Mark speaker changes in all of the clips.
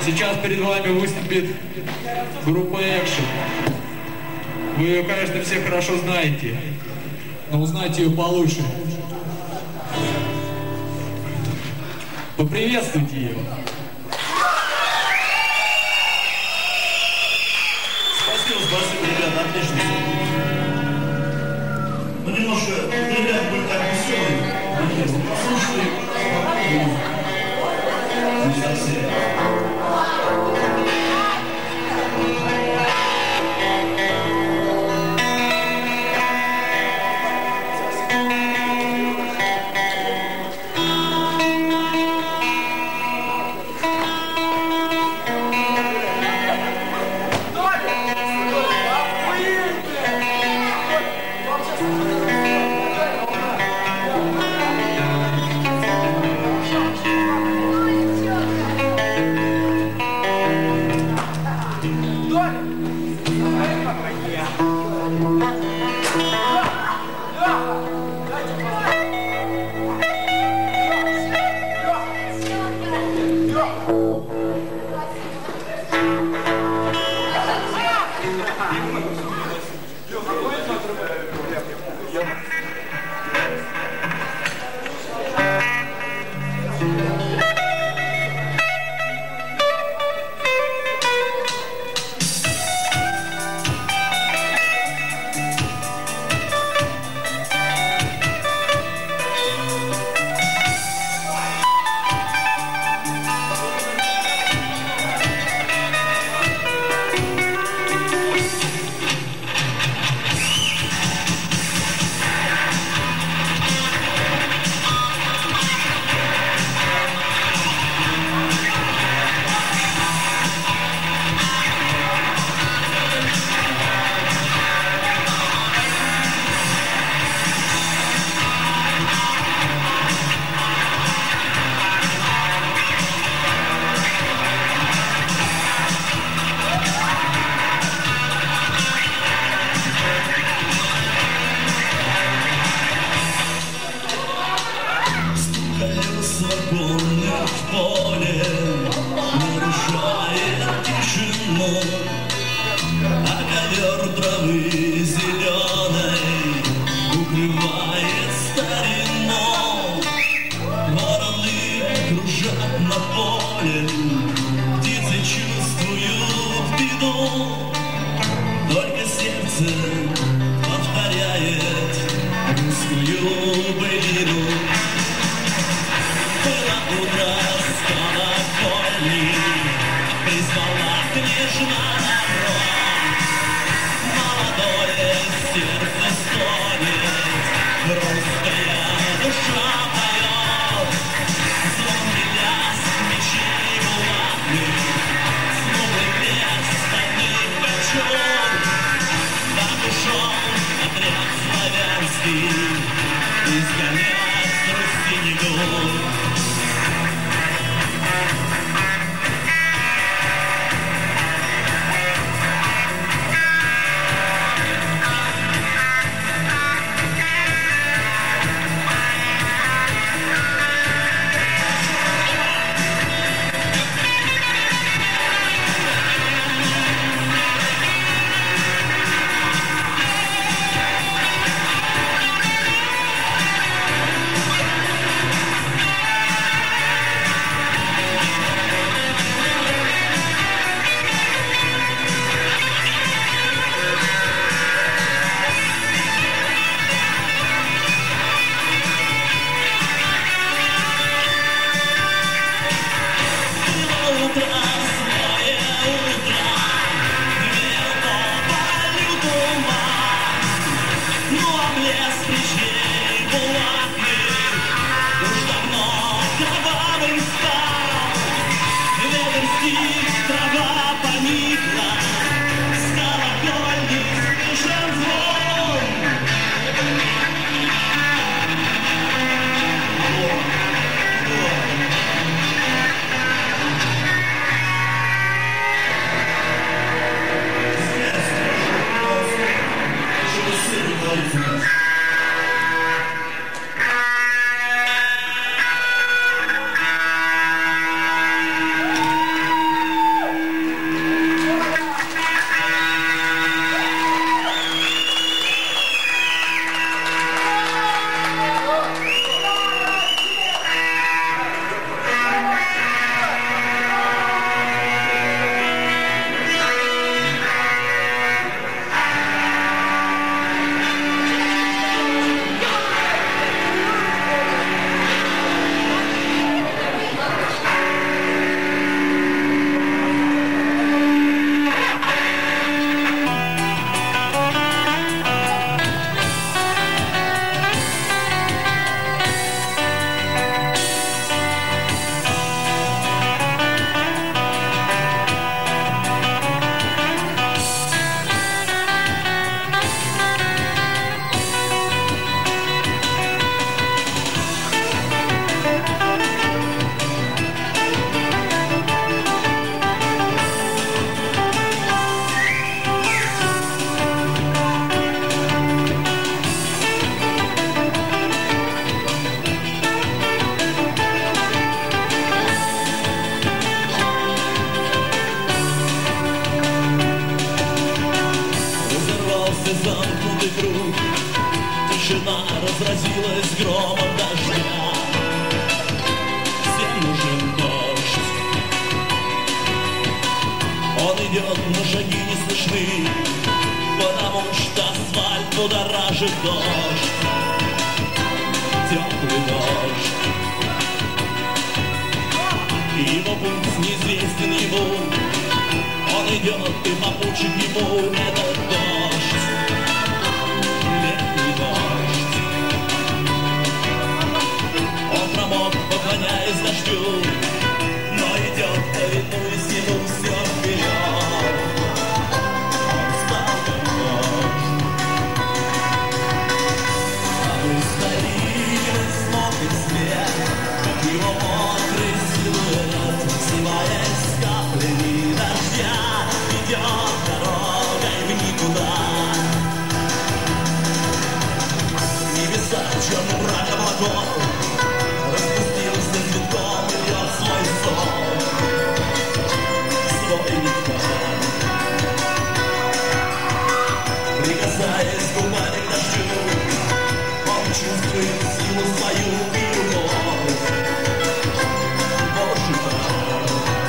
Speaker 1: Сейчас перед вами выступит группа Action. Вы ее, конечно, все хорошо знаете, но узнайте ее получше. Поприветствуйте ее.
Speaker 2: Спасибо, ребята, отлично. Ну, немножко, ребята были так веселые. Послушали, не совсем. громом дождя. Всем нужен дождь. Он идет, но шаги не слышны, потому что асфальт будоражит дождь. Теплый дождь. Его путь неизвестен ему. Он идет и попутчик ему этот дождь. Летний дождь. Он промок, поклоняясь дождю, но идет, повинуясь ему все вперед. Он стал как дождь. А мы стоим и смотрим вслед, как его мокрый силуэт, сливаясь с каплями дождя, идет дорогой в никуда. Небеса черным мраком огонь распустился цветком и льет свой сон, свой ликан. Прикасаясь губами к дождю, он чувствует силу свою и любовь. Боже мой,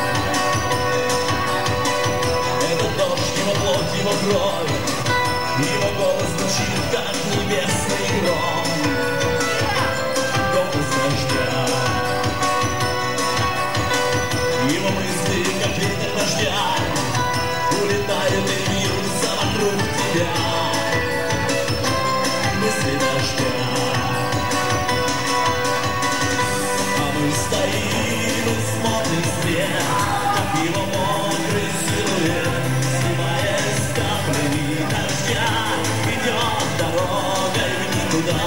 Speaker 2: этот дождь, его плоть, его кровь, его голос звучит, как небесный гром. Голос дождя. Его мысли, как ветер дождя, улетают и вьются вокруг тебя. Мысли дождя. А мы стоим и смотрим вслед, как его мокрый силуэт, сливаясь с каплями дождя, идет дорогой в никуда.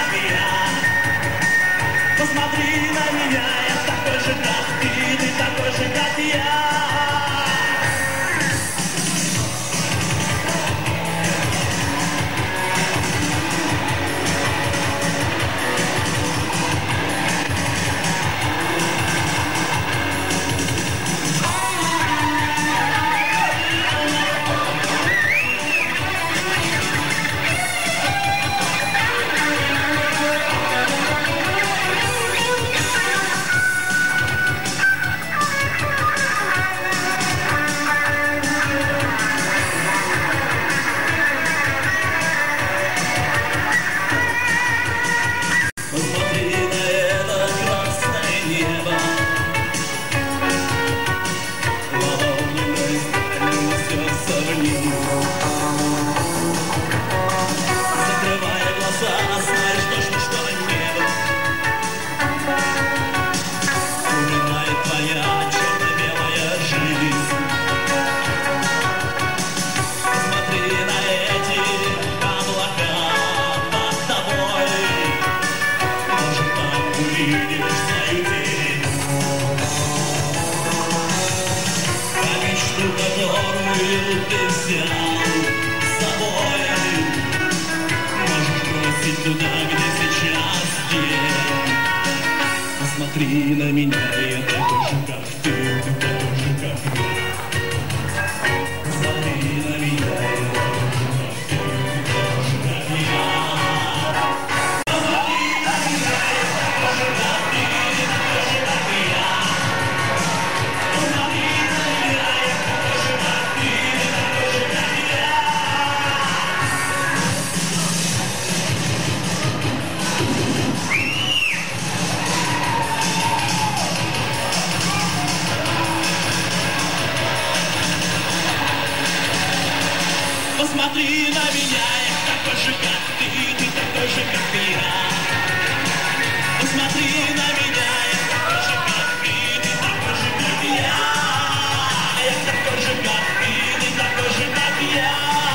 Speaker 2: как я. Посмотри на меня, я такой же, как ты такой же, как я. Посмотри на меня, я такой же, как ты такой же, как я. Посмотри на меня, я такой же, как ты такой же, как я. Посмотри на меня, я такой же, как ты такой же, как я. Посмотри на меня, я такой же, как ты такой же, как я. Посмотри на меня, я такой же, как ты такой же, как я. Посмотри на меня, я такой же, как ты такой же, как я. Я такой же, как ты такой же, как я.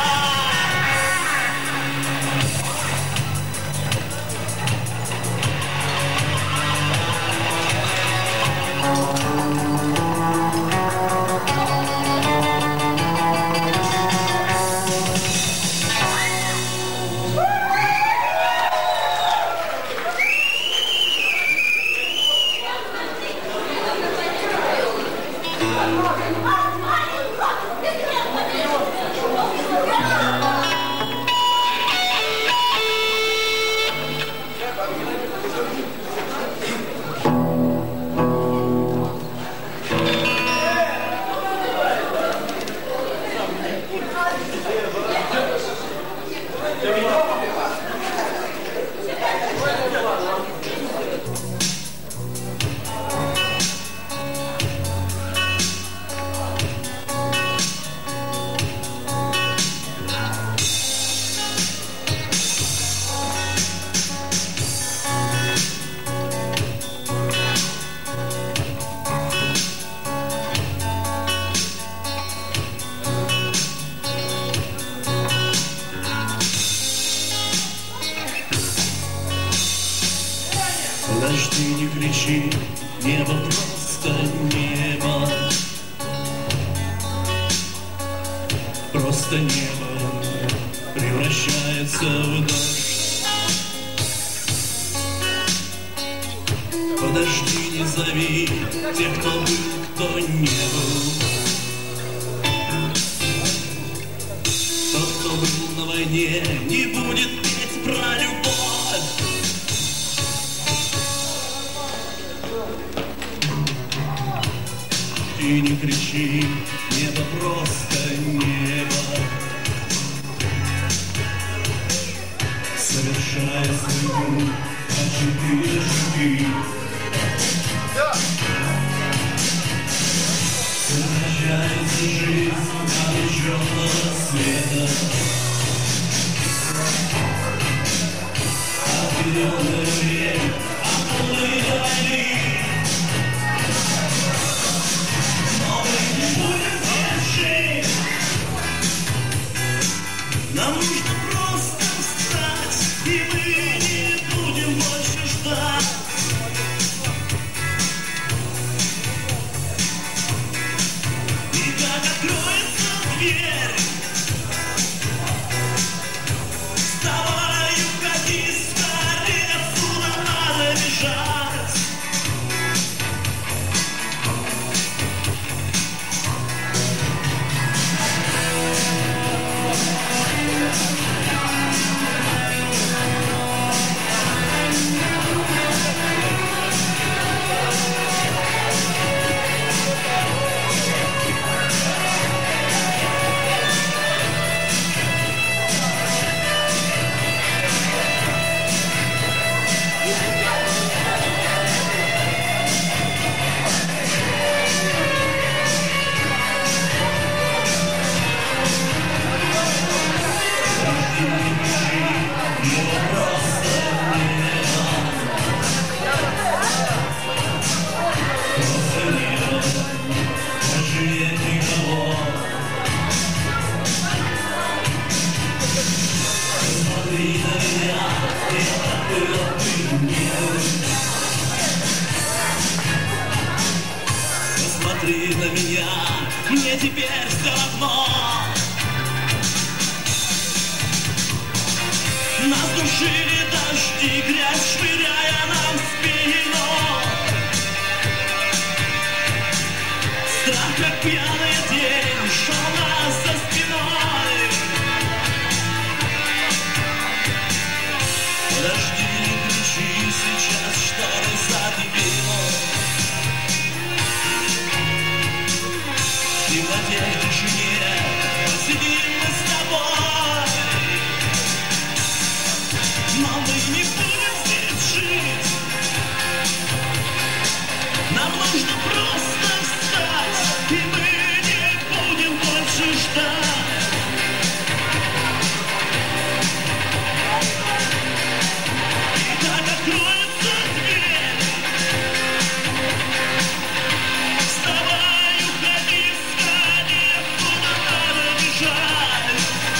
Speaker 2: Подожди, не кричи, небо просто небо. Просто небо превращается в дождь. Подожди, не зови тех, кто был, кто не был. Тот, кто был на войне, не будет петь про любовь. И не кричи, небо просто небо. Совершая судьбу, а 4 шаги. Совершается жизнь обреченного света. Определенное время, отплыли войны. Нам нужно просто встать, и мы не будем Посмотри на меня, мне теперь все равно. Нас душили дожди, грязь швыряя нам в спину. Страх, как пьяный день, шел нас за спиной. Подожди, не кричи сейчас, шторы задыбило. И в этой тишине посидим мы с тобой. Но мы не будем здесь жить. Нам нужно просто встать, и мы не будем больше ждать. И так откроется дверь. Вставай, уходи, входи, куда надо бежать.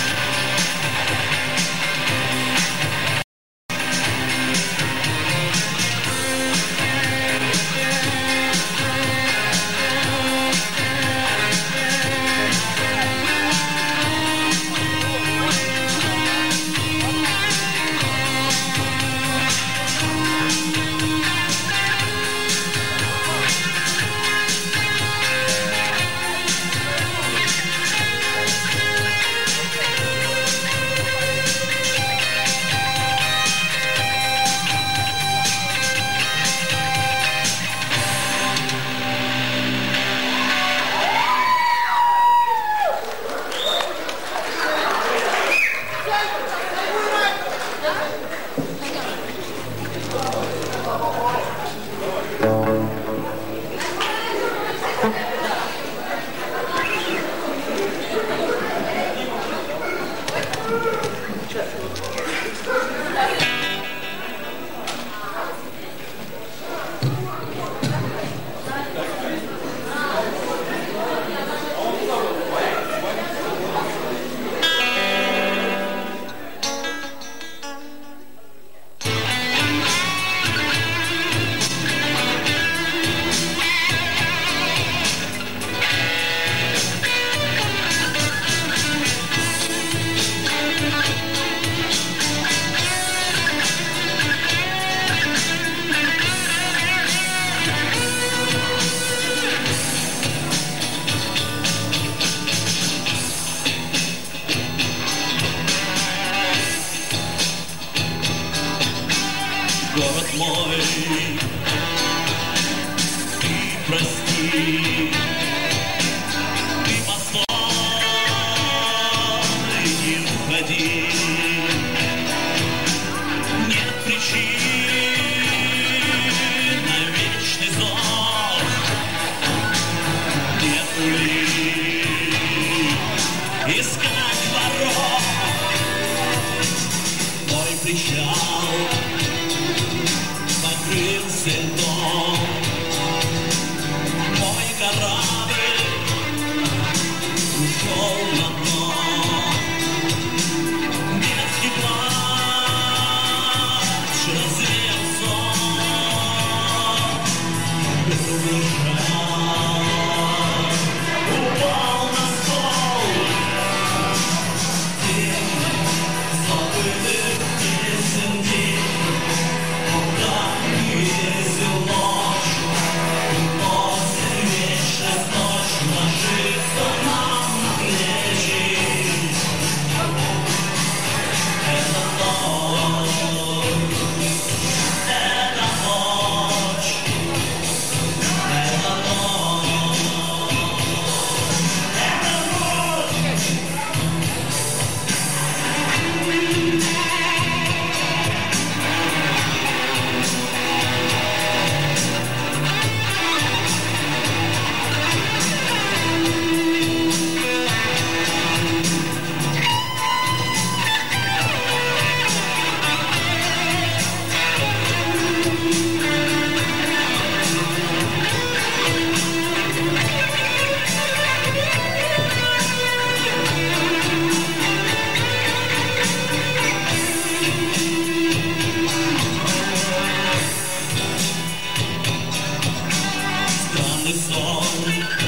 Speaker 2: Город мой, ты прости, ты постой, не уходи, нет причин на вечный зов, нет улик искать воров, мой причал покрылся льдом, мой корабль ушел на дно. Детский плач развеял сон, круглый шар упал на стол. День забытых песен, день ездил ночь, после вечность ночь ложится нам на плечи. Это ночь, это ночь, это ночь, это ночь. Странный сон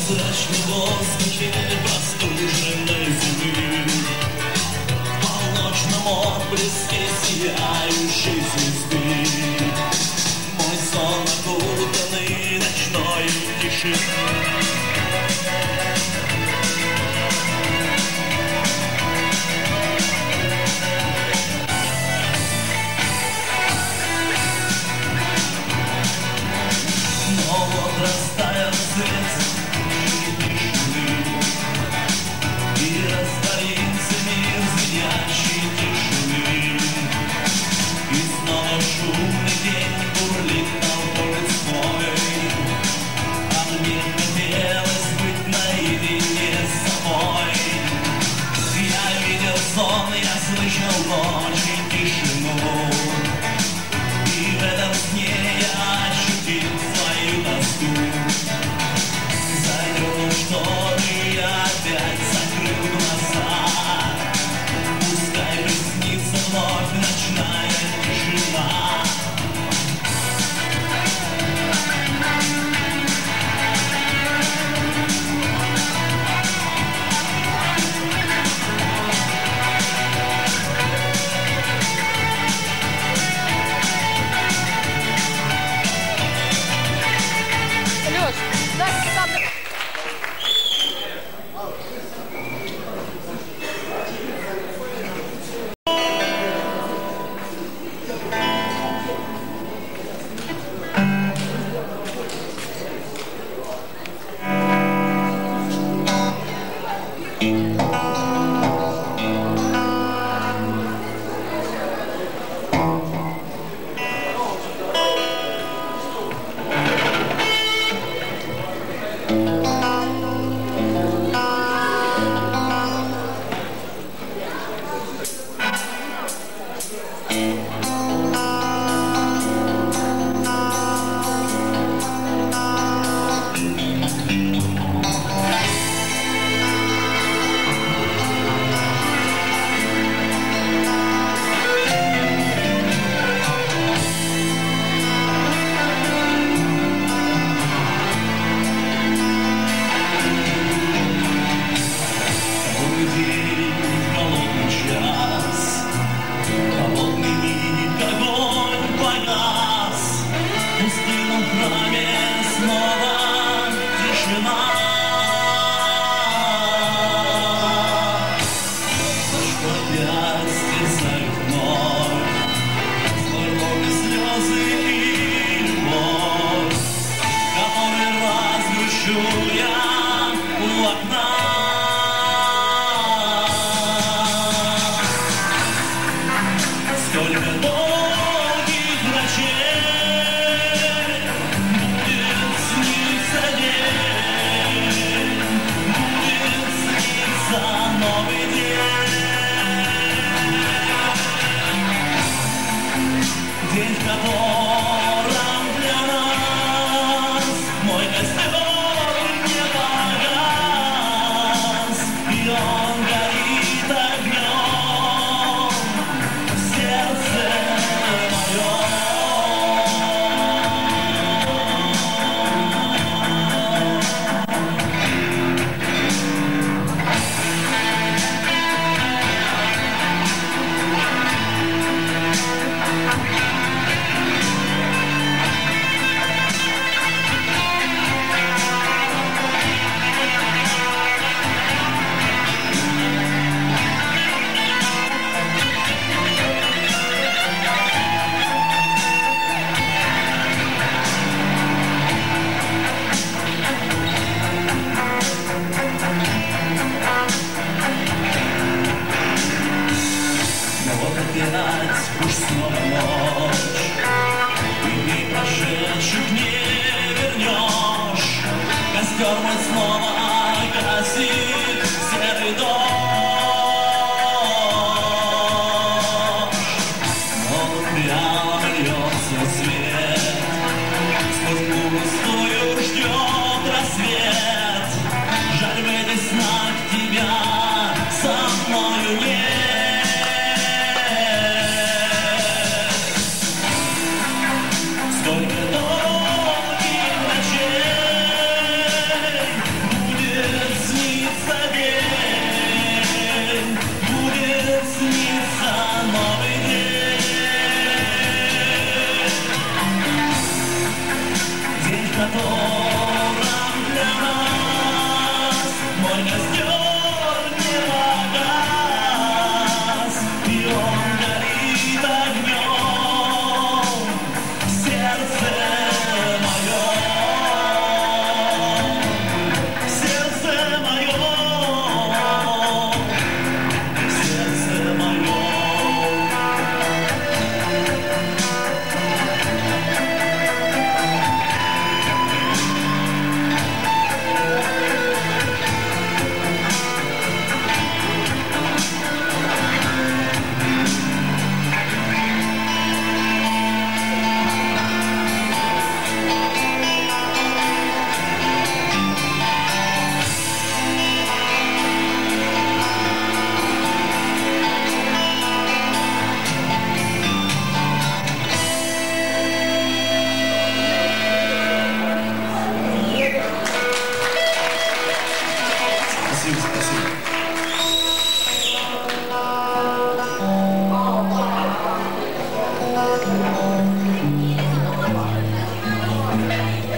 Speaker 2: Прозрачный воздухе простуженной зимы, в полночном отблеске сияющей звезды, мой сон окутанный ночной тишиной. Но вот растаял свет и растворился мир звенящей тишины, и снова шумный день бурлит толпой свой, а мне хотелось быть наедине с собой. Я видел сон, я слышал ночью тишину, и в этом сне я ощутил свою тоску. Зайдем в шторы, я опять закрыл глаза, пускай приснится вновь ночная тишина.
Speaker 3: Лёш, дай сюда.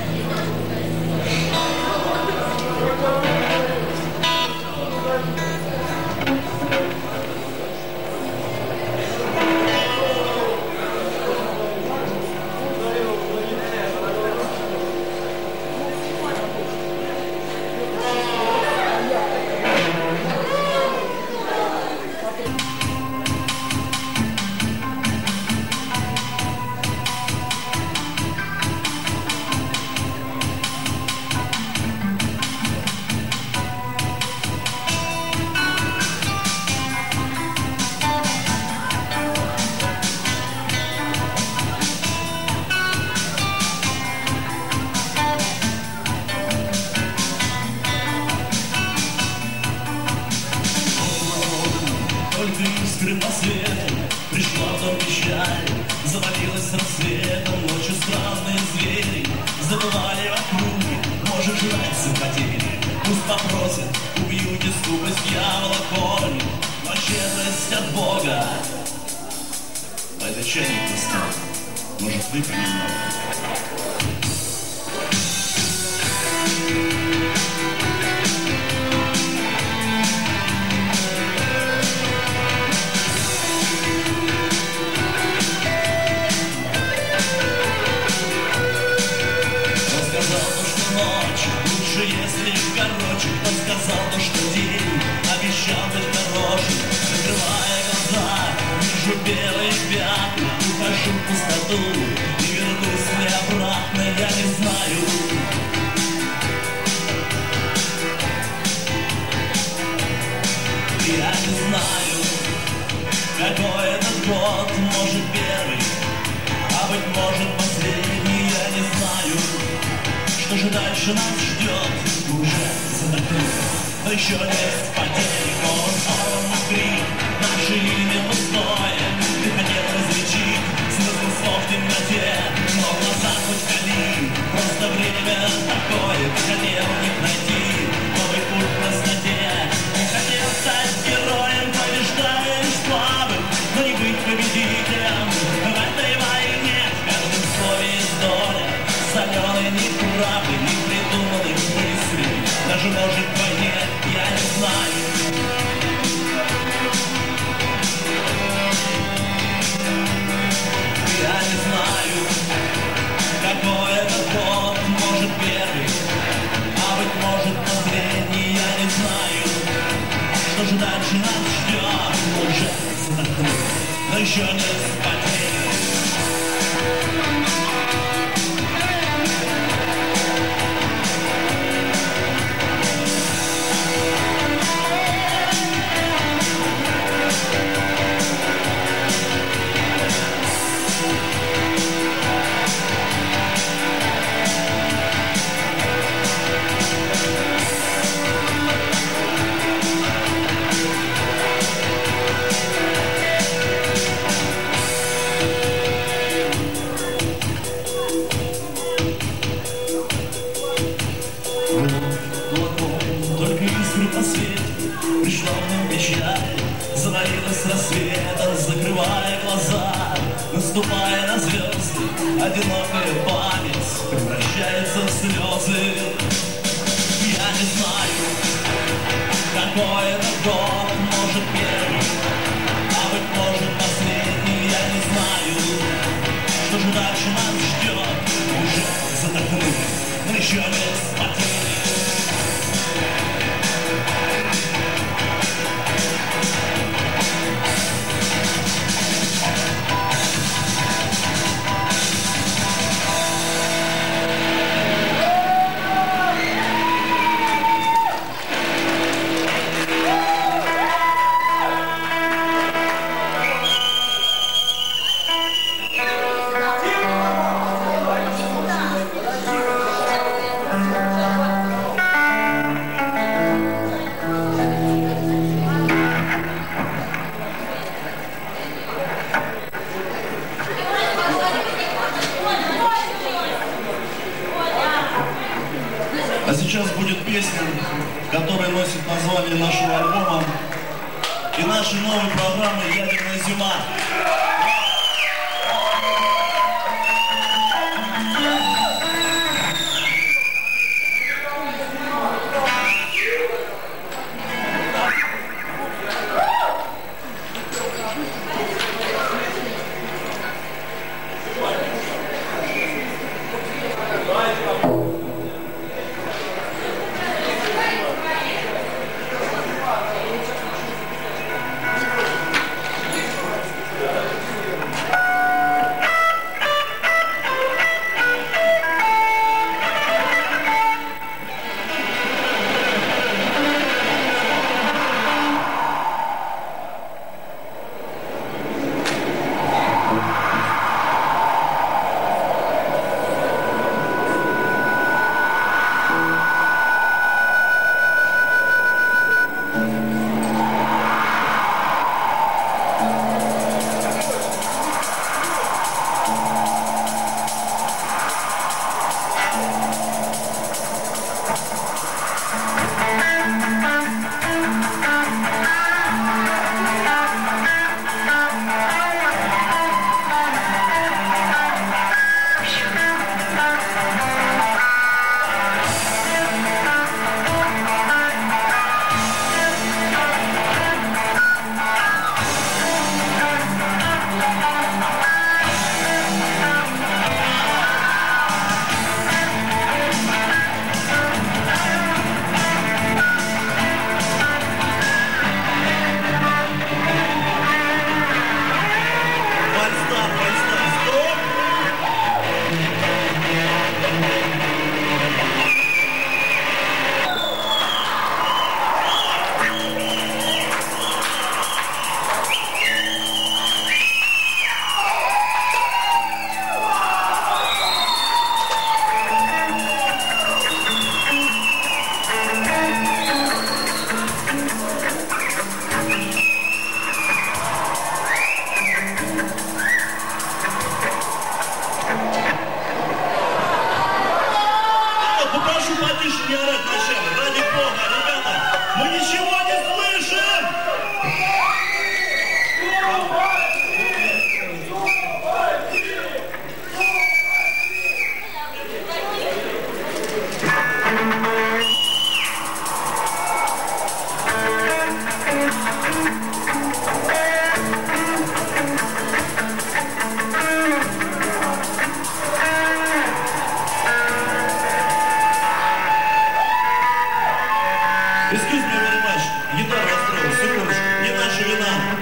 Speaker 2: искры по свету, пришла в дом печаль, завалилась рассветом, ночью странные звери забывали вокруг, может жрать захотели, пусть попросят, убью не скупость дьявола корни, но щедрость от Бога. А это чайник достал, может выпьем немного. Если короче, кто сказал то, что день обещал быть хорошим, закрывая глаза, вижу белые пятна, ухожу в пустоту и вернусь ли обратно, я не знаю. Я не знаю, какой этот год, может первый, а быть может последний, я не знаю. Что же дальше нас ждет? Уже задохнулся, но еще есть потери. Он сорван крик, наше имя пустое. Ты хотел различить смысл слов в темноте, но в глазах хоть кали. Просто время такое, ты хотел в них найти новый путь в красоте. Не хотел стать героем, побеждая лишь слабым, но не быть победителем в этой войне. В каждом слове есть доля соленой неправды, непридуманных мыслей. Даже может в войне, я не знаю. Я не знаю, какой это год, может первый, а быть может последний, я не знаю. Что же дальше нас ждет? Уже задохнулся, но еще не спотели. Пришла в дом печаль, завалилась рассветом, закрывая глаза, наступая на звезды, одинокая память превращается в слезы. Я не знаю, какой это год, может первый, а быть может последний, я не знаю. Что же дальше нас ждет? Уже задохнулись, но еще не спотели. А сейчас будет песня, которая носит название нашего альбома и нашей новой программы «Ядерная зима». прошу потише орать вначале. Ради бога, ребята, мы ничего не слышим! Excuse me very much. Гитара расстроилась. Секундочку. Не наша вина.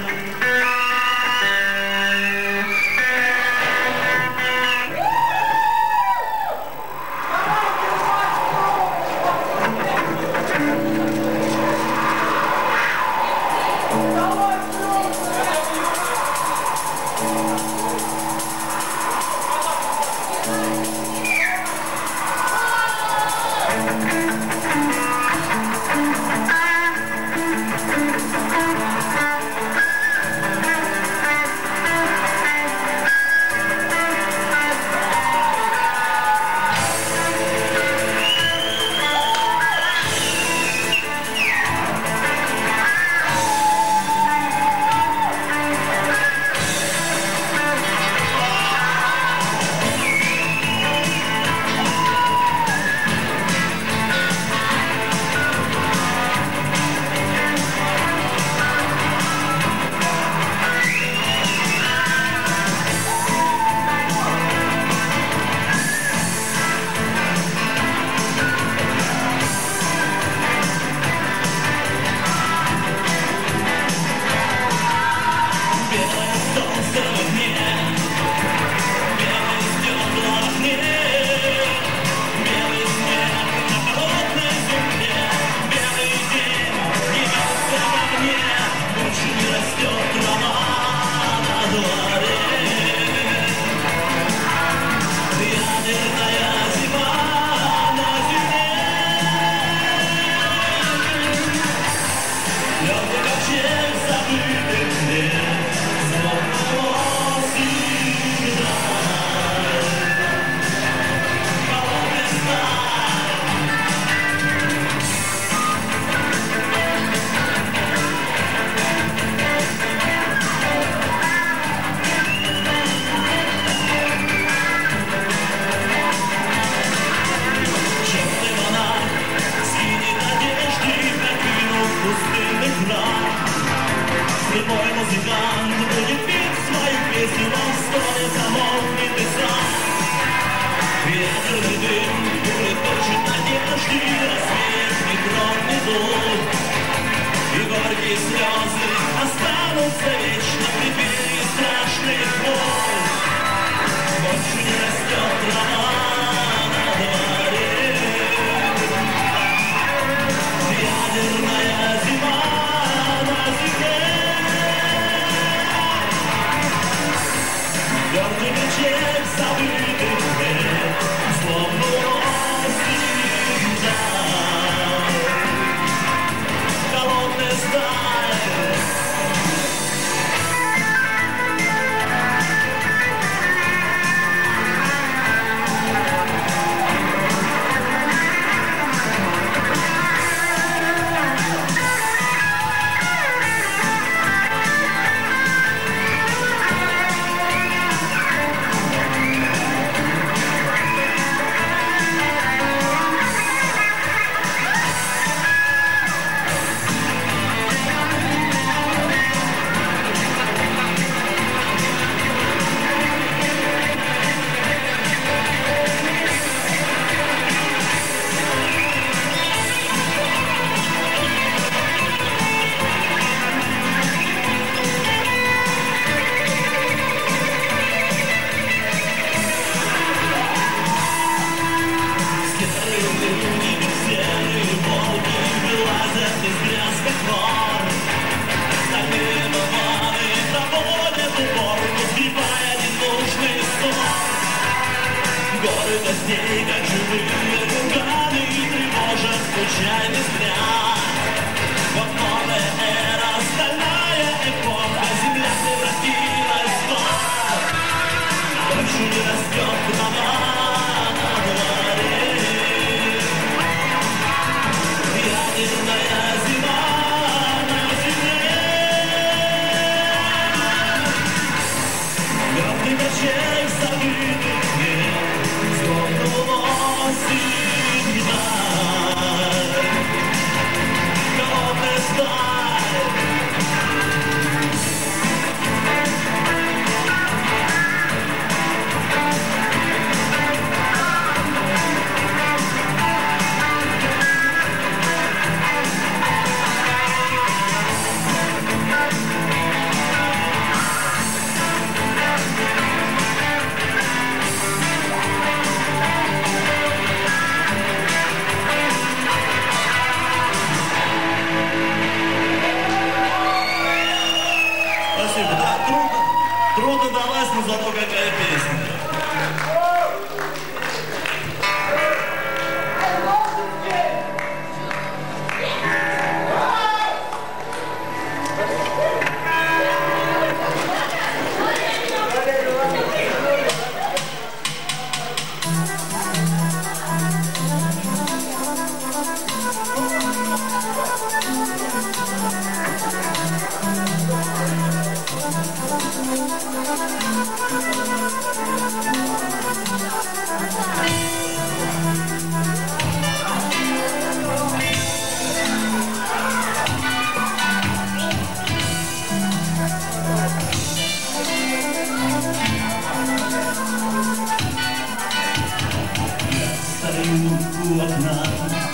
Speaker 2: у окна.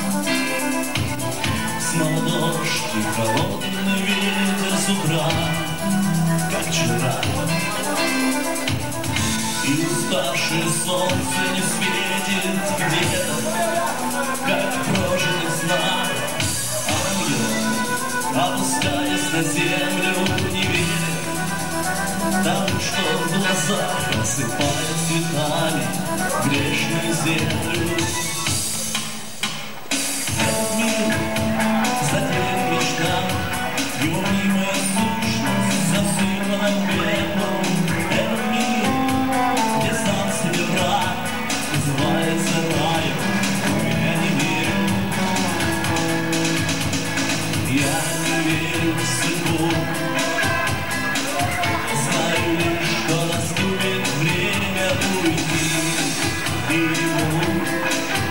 Speaker 2: Снова дождь и холодный ветер с утра, как вчера. И уставшее солнце не светит где-то, как прожитый сна. Ангел, опускаясь на землю, не верит тому, что в глазах осыпает цветами грешную землю. Этот мир затерян мечтам, его мнимая сущность засыпана пеплом. Этот мир, где сам себе враг, называется раем, я не верю. Я не верю в судьбу, знаю лишь, что наступит время уйти, и ему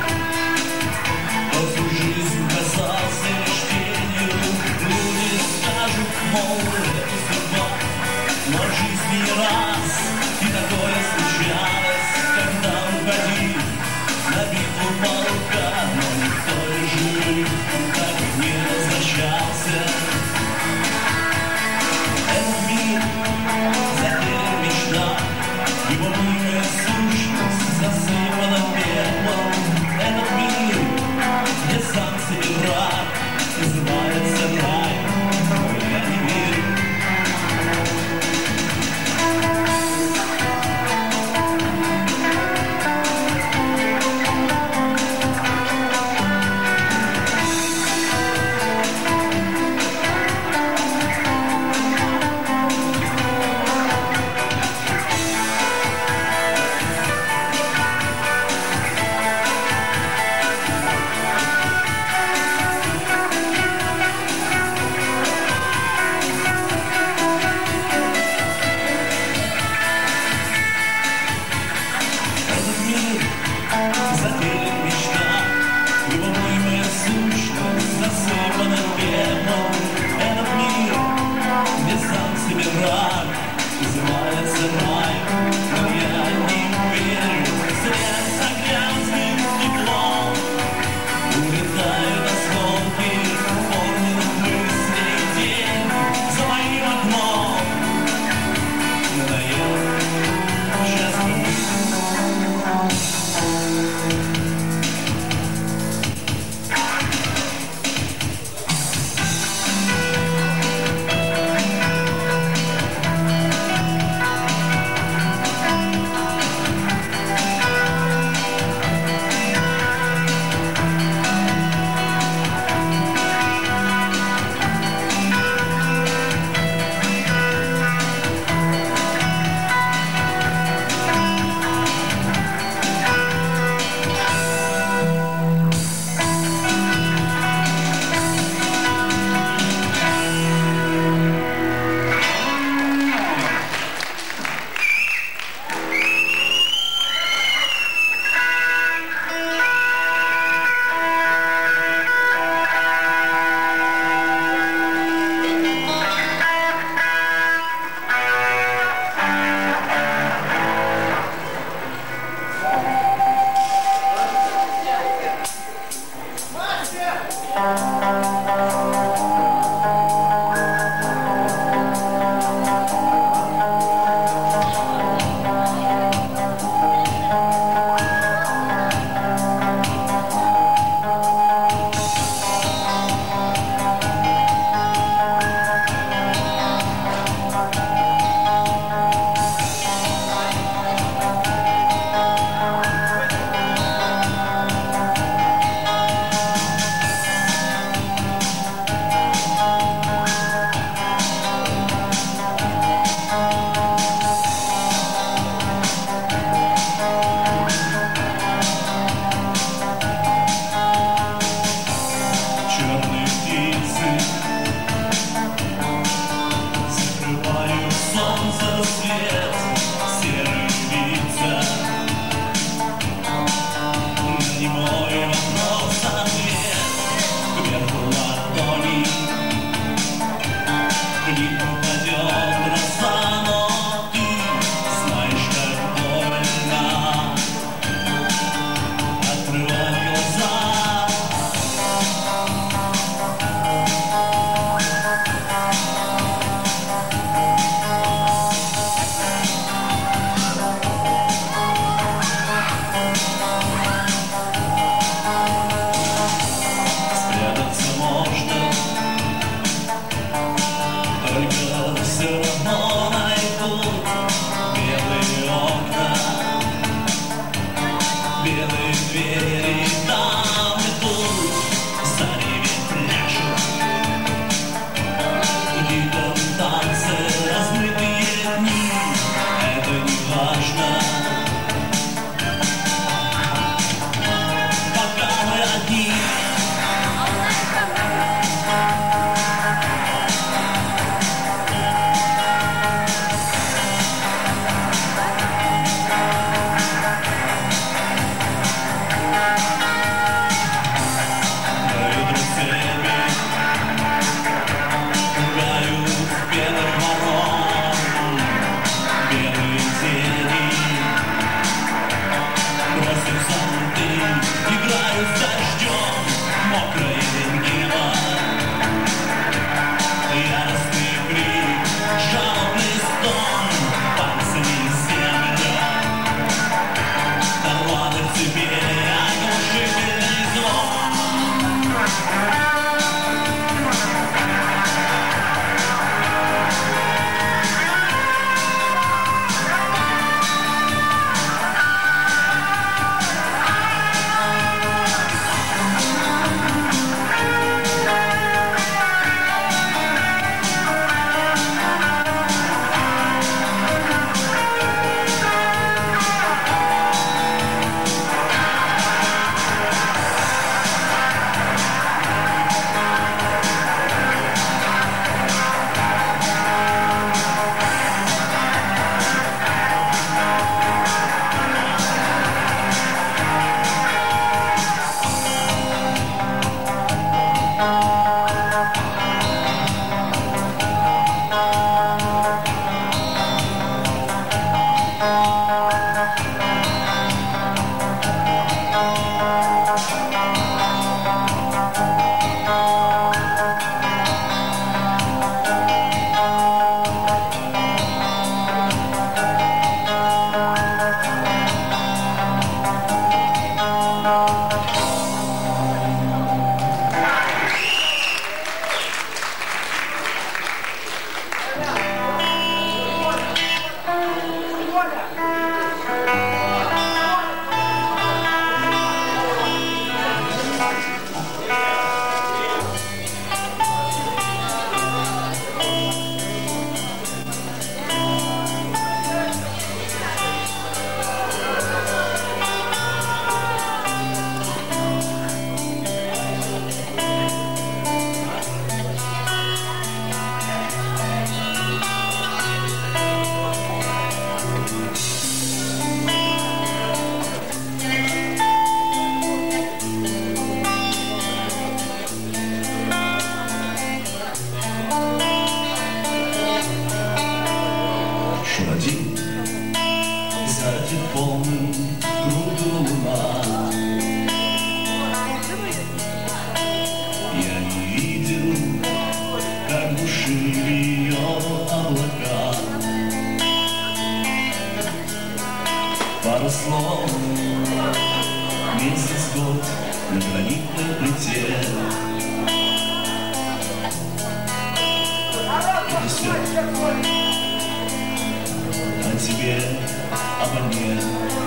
Speaker 2: А тебе обо мне.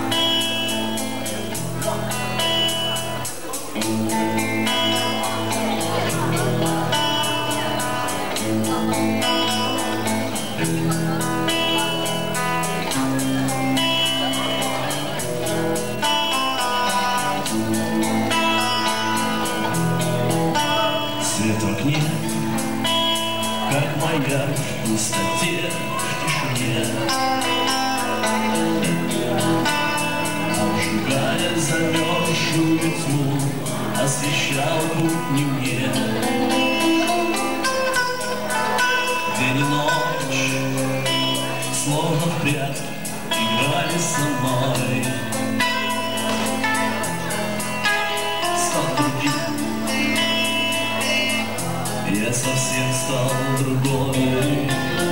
Speaker 2: Свет в окне, как маяк в пустоте, в тишине, обжигая замерзшую тьму, освещал путь не мне. День и ночь, словно в прятки, играли со мной. Стал другим, я совсем стал другой.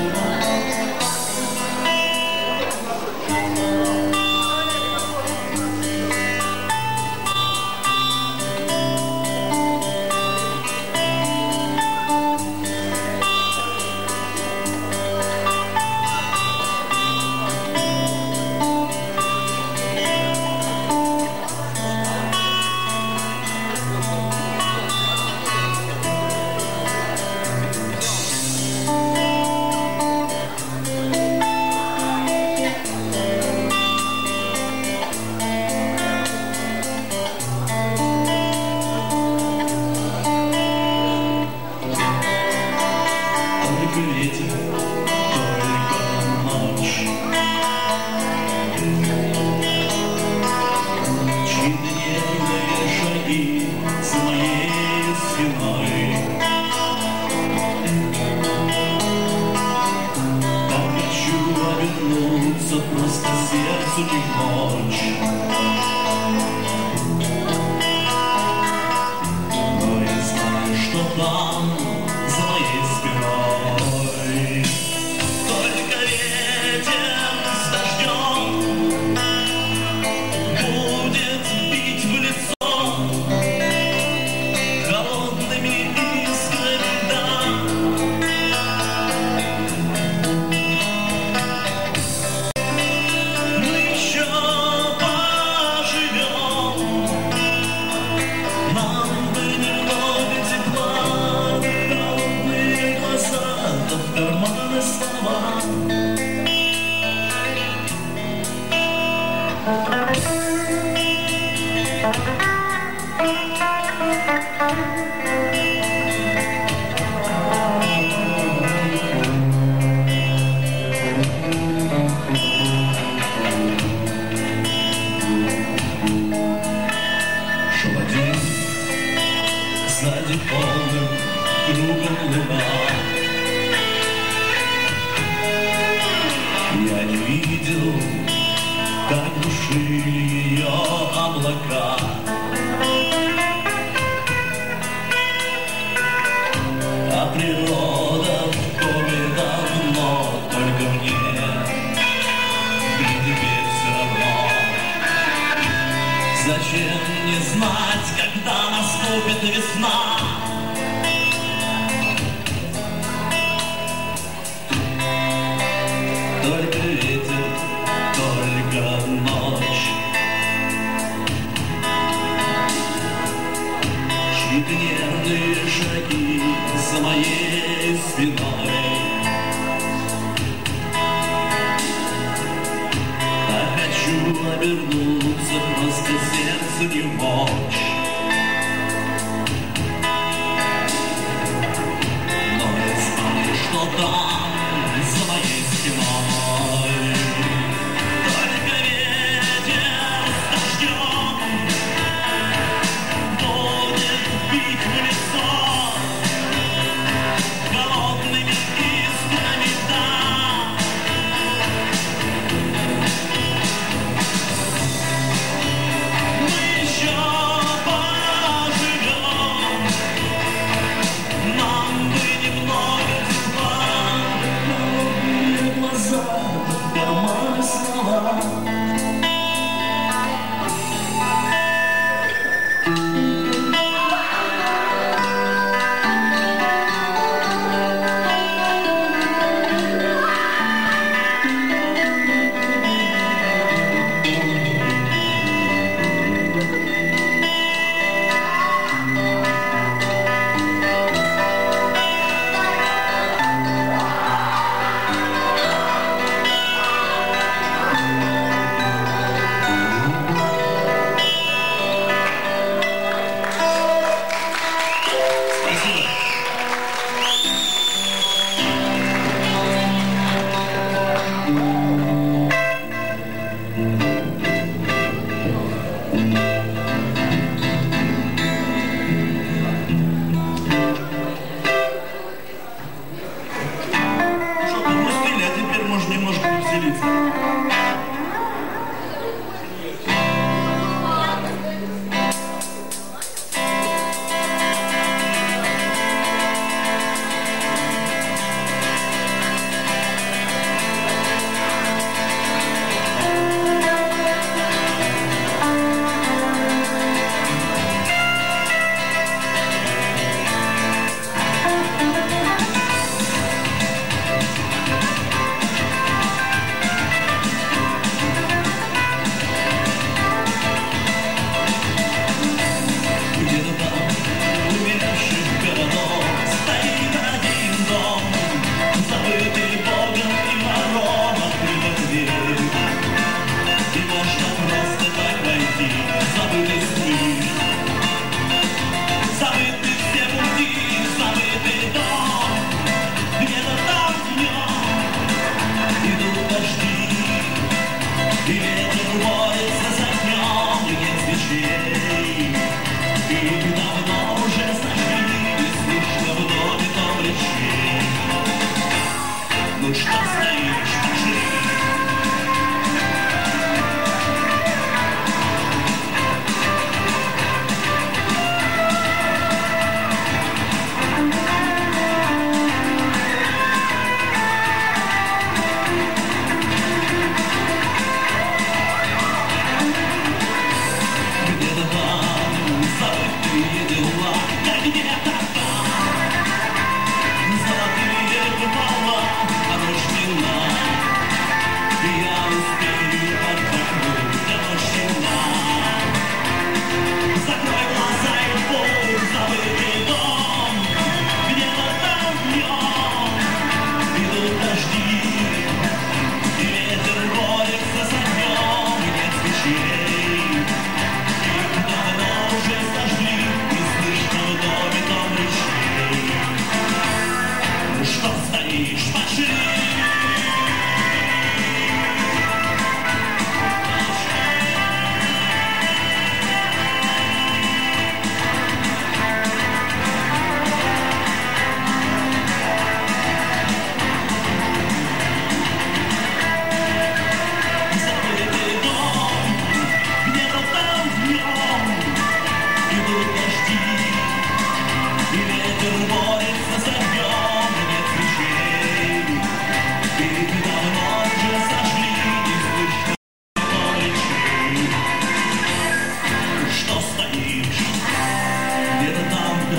Speaker 2: Ветер, только ночь, чьи-то нервные шаги за моей спиной. Так хочу обернуться, просто сердцу не ночь. Но я знаю, что там за моей спиной только ветер с дождем будет бить в лицо холодными искрами льда. Мы еще поживем, нам бы немного тепла, холодные глаза, да в карманы слова. Шел один, сзади полным кругом луна. Я не видел, как душили ее облака. А природа в доме давно, только мне теперь все равно. Зачем мне знать, когда наступит весна? Только ветер, только ночь, чьи-то нервные шаги за моей спиной. Так хочу обернуться, просто сердце не мочь. Но я знаю, что там за моей спиной только ветер с дождем будет бить в лицо холодными искрами льда. Мы еще поживем, нам бы немного тепла,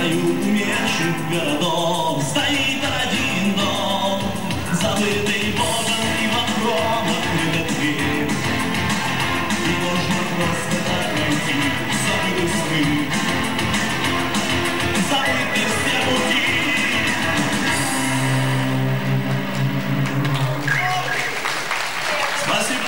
Speaker 2: краю умерших городов стоит один дом, забытый Богом и воткнут ветви. И можно просто так найти забытый сны, забытый все пути. Спасибо.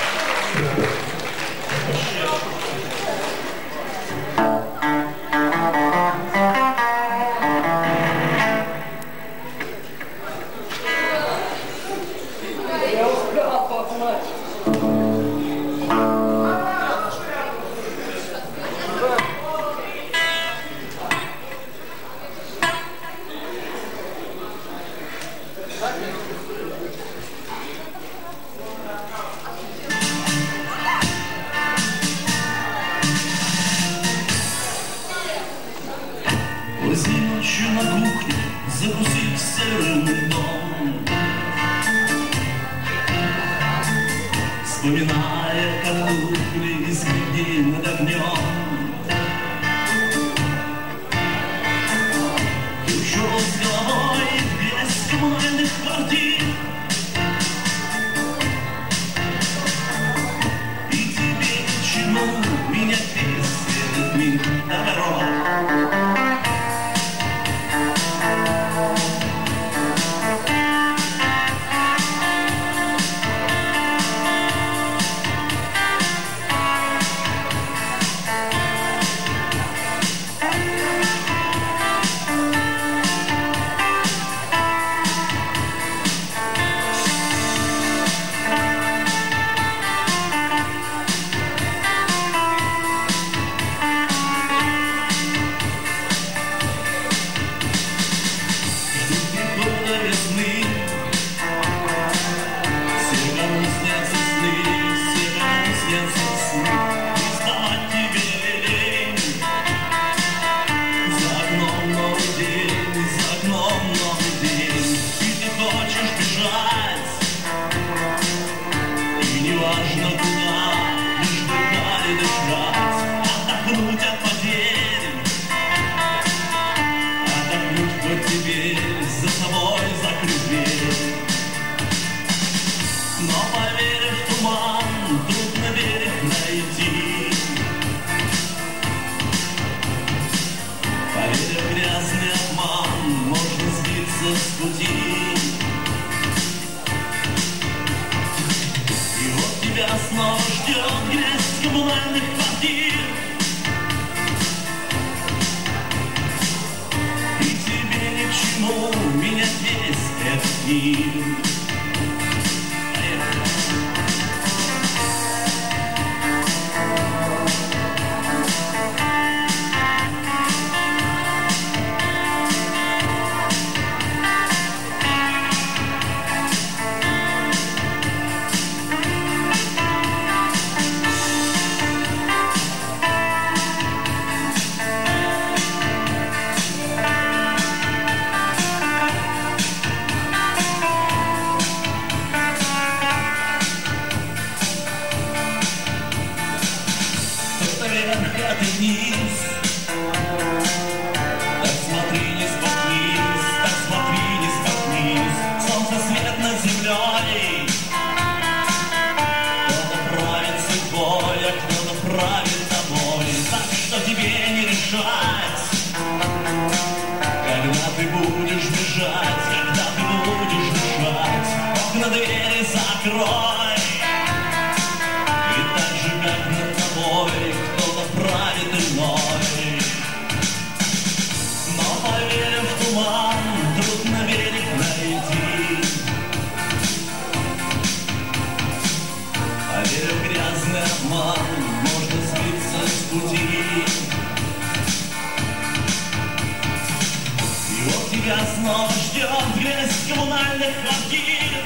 Speaker 2: Поздней ночью на кухне закусить сырым дом, вспоминая, как тухли из груди над огнем. Ушел с головой без коммунальных квартир, и тебе ничему меня весь этот мир наоборот. Снова ждет грязь коммунальных квартир, и тебе ни к чему менять весь этот мир. Когда ты будешь бежать, когда ты будешь дышать, окна двери закрой. И так же, как над тобой, кто-то правит иной. Но поверив в туман, трудно берег найти. Поверив в грязный обман, можно сбиться с пути. Тебя снова ждет грязь коммунальных квартир,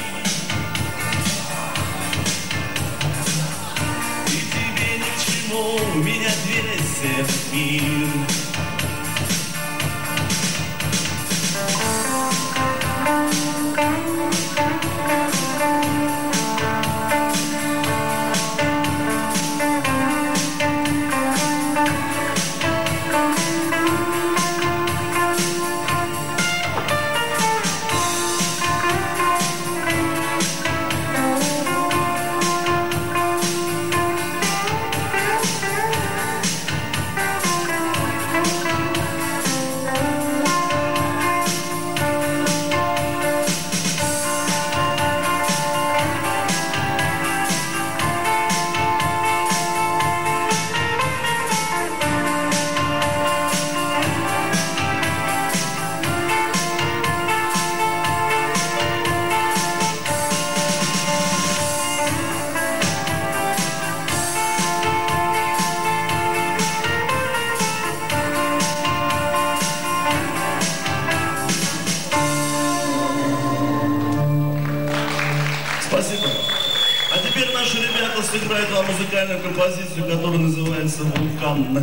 Speaker 2: и тебе ни к чему менять весь этот мир. на музыкальную композицию, которая называется «Вулкан».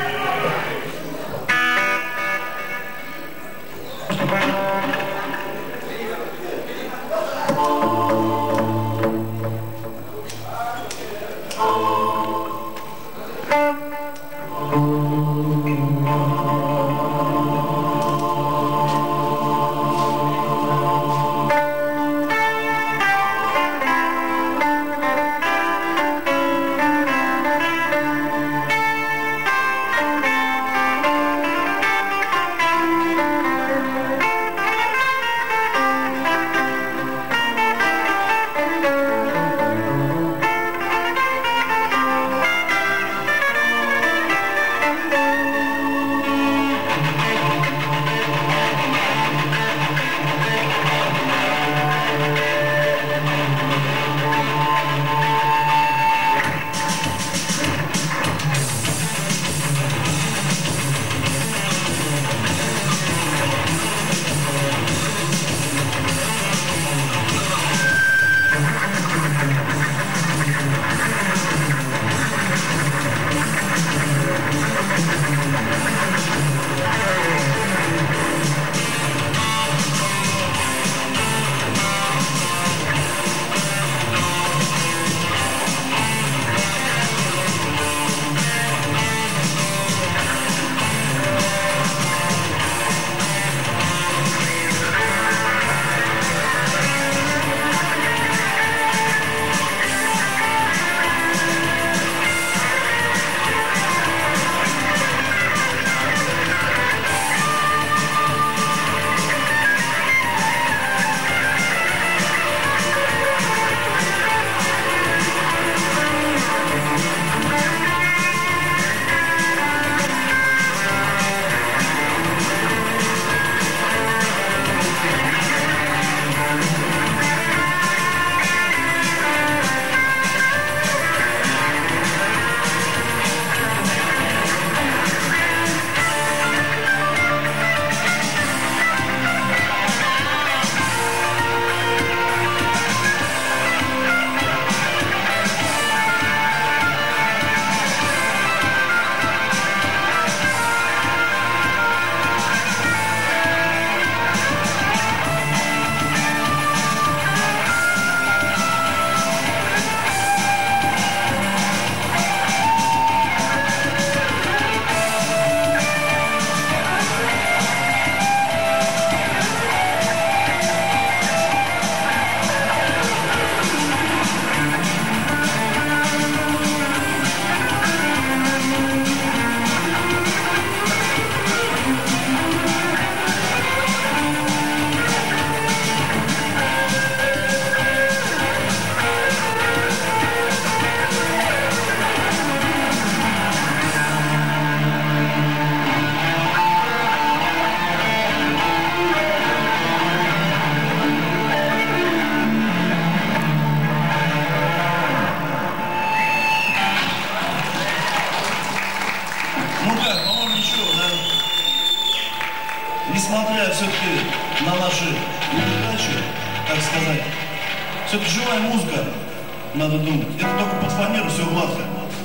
Speaker 2: Несмотря все-таки на наши неудачи, так сказать, все-таки живая музыка, надо думать. Это только под фанеру все гладко.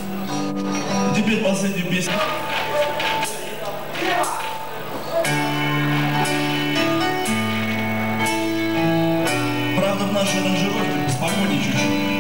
Speaker 2: И теперь последняя песня. Правда, в нашей аранжировке спокойнее чуть-чуть.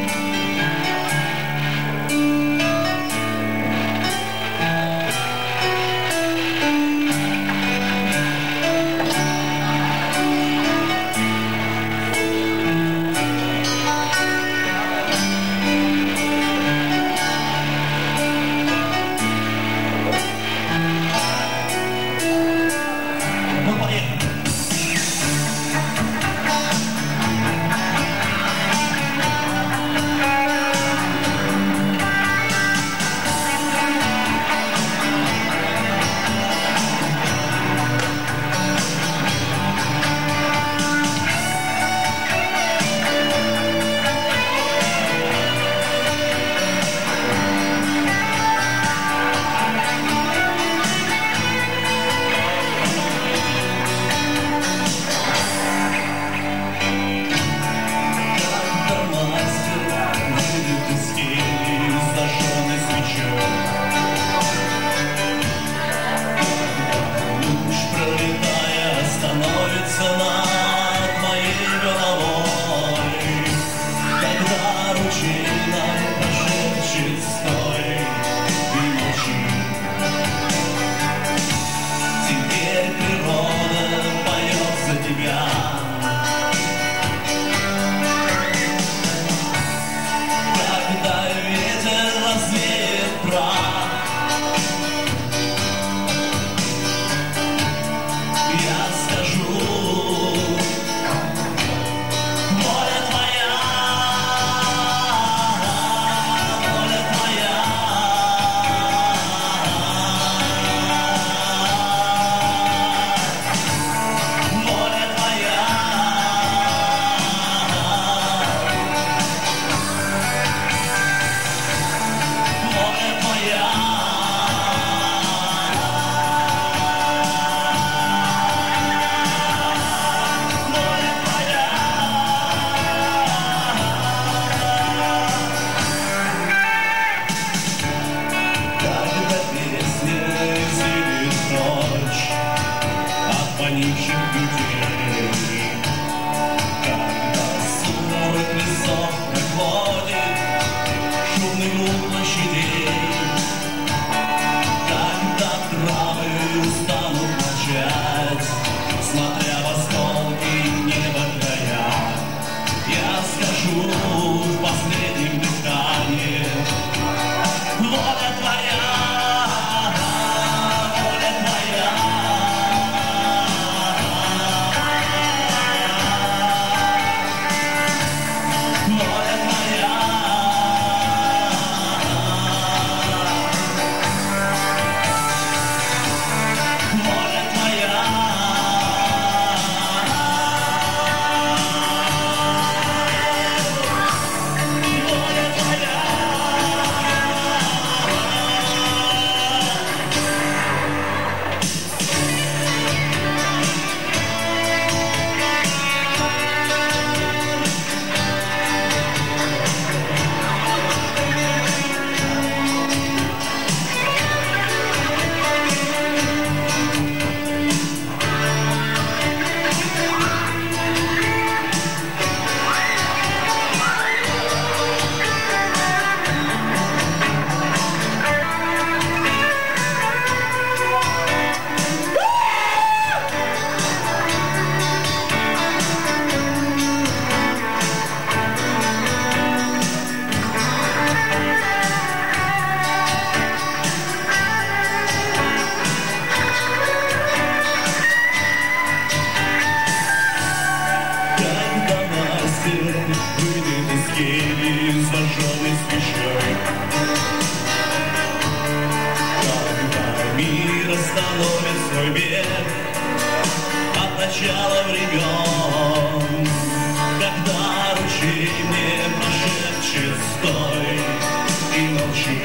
Speaker 2: начала времен, когда ручей мне прошепчет стой и молчи.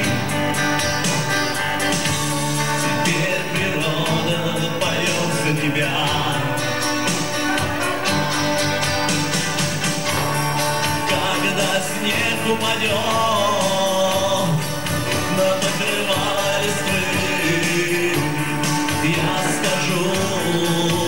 Speaker 2: Теперь природа поет за тебя. Когда снег упадет на покрывало листвы, я скажу